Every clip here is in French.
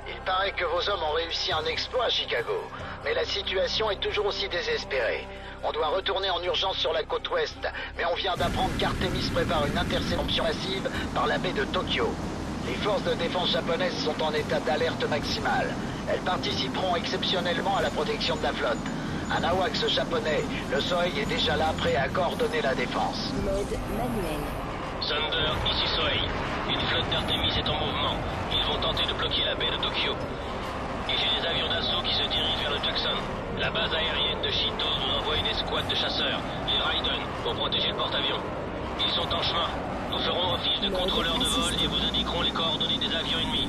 Il paraît que vos hommes ont réussi un exploit à Chicago, mais la situation est toujours aussi désespérée. On doit retourner en urgence sur la côte ouest, mais on vient d'apprendre qu'Artemis prépare une interception massive par la baie de Tokyo. Les forces de défense japonaises sont en état d'alerte maximale. Elles participeront exceptionnellement à la protection de la flotte. Un AWACS japonais, le Soei est déjà là, prêt à coordonner la défense. Mode manuel. Thunder, ici Soei. Une flotte d'Artemis est en mouvement. Ils vont tenter de bloquer la baie de Tokyo. Et j'ai des avions d'assaut qui se dirigent vers le Jackson. La base aérienne de Shito nous envoie une escouade de chasseurs, les Raiden, pour protéger le porte-avions. Ils sont en chemin. Nous ferons office de contrôleurs de vol et vous indiquerons les coordonnées des avions ennemis.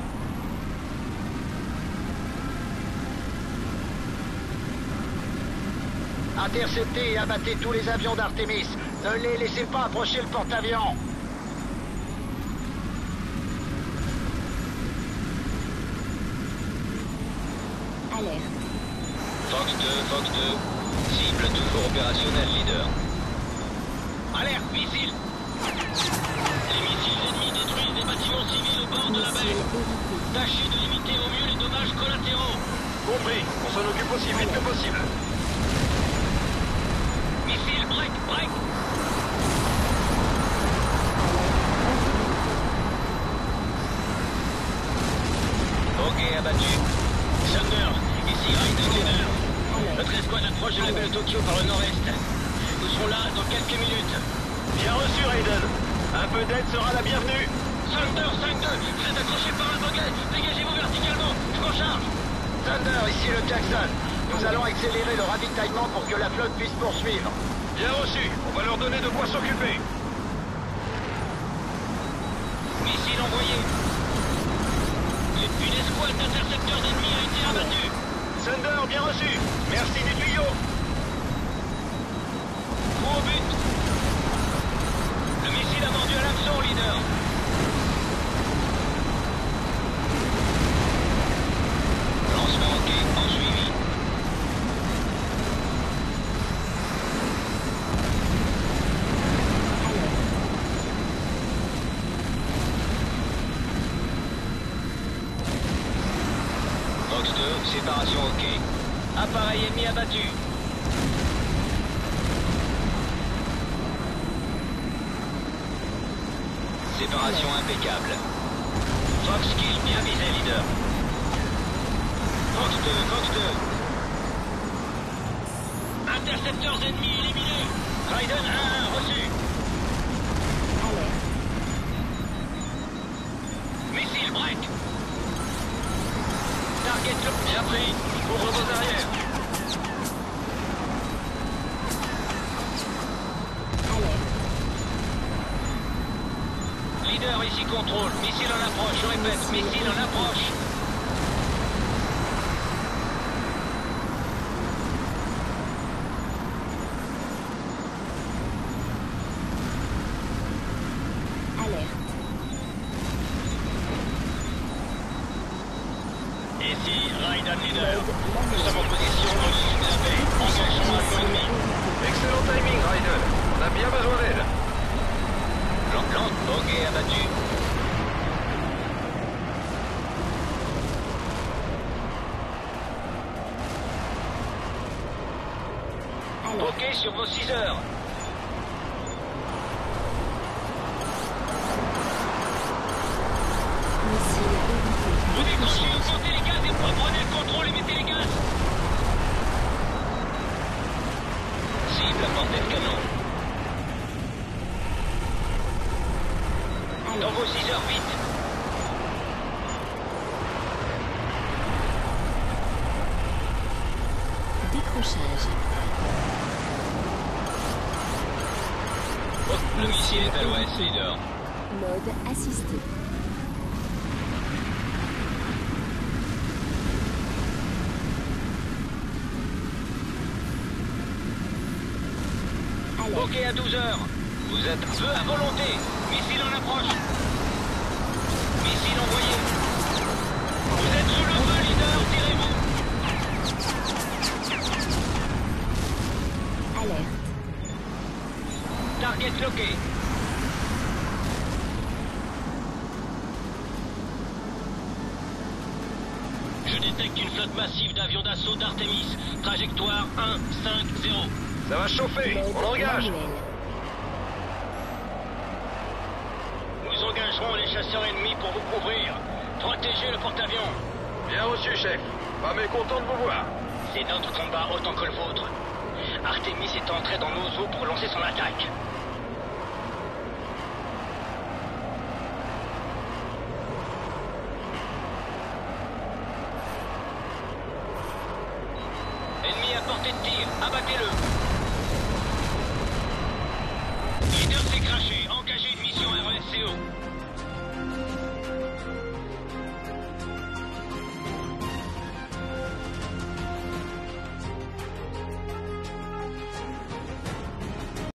Interceptez et abattez tous les avions d'Artemis. Ne les laissez pas approcher le porte-avions. Alerte. Fox 2. Cible toujours opérationnelle, leader. Alerte, missile. Les missiles ennemis détruisent des bâtiments civils au bord de la baie. Tâchez de limiter au mieux les dommages collatéraux. Compris, on s'en occupe aussi vite que possible. Missile, break. Ok, abattu. Thunder, ici Raiden leader. Notre escouade approche de la baie de Tokyo par le nord-est. Nous serons là dans quelques minutes. Bien reçu, Raiden. Un peu d'aide sera la bienvenue. Thunder, vous êtes accroché par un boguet. Dégagez-vous verticalement. Je m'en charge. Thunder, ici le Jackson. Nous allons accélérer le ravitaillement pour que la flotte puisse poursuivre. Bien reçu. On va leur donner de quoi s'occuper. Missile envoyé. Une escouade d'intercepteurs ennemis a été abattue. Thunder, bien reçu. Merci du tuyau. Coup au but. Le missile a mordu à l'hameçon, leader. Lancement ok, en suivi. Fox 2, séparation ok. Appareil ennemi abattu. Séparation impeccable. Fox kill bien visé, leader. Fox 2. Intercepteurs ennemis éliminés. Raiden 1-1, reçu. Alerte. Missile break. Target lock bien pris. Couvre vos arrières. Alerte. Leader, ici contrôle. Missile en approche, je répète, missile en approche. Alerte. Ici, Raiden leader. Nous sommes en position dans le sud de la baie. Engagement à ennemi. Excellent timing, Raiden. On a bien besoin d'aide. Plan, ok, abattu. Alerte. Ok sur vos 6 heures. Missile évité. Vous décrochez, augmentez les gaz et reprenez le contrôle et mettez les gaz. Cible à portée de canon. Dans vos 6 heures, vite. Décrochage. Le missile est à l'ouest, leader. Mode assisté. Alerte. Ok à 12 heures. Vous êtes feu à volonté. Missile en approche. Missile envoyé. Vous êtes sous le feu, leader. Tirez-vous. Alerte. Target locké. Je détecte une flotte massive d'avions d'assaut d'Artemis. Trajectoire 150. Ça va chauffer. Mode On engage. manuel. Nous engagerons les chasseurs ennemis pour vous couvrir. Protégez le porte-avions. Bien reçu, chef. Pas mécontent de vous voir. C'est notre combat autant que le vôtre. Artemis est entré dans nos eaux pour lancer son attaque. Ennemi à portée de tir, abattez-le. Leader s'est craché, engagez une mission RSCO.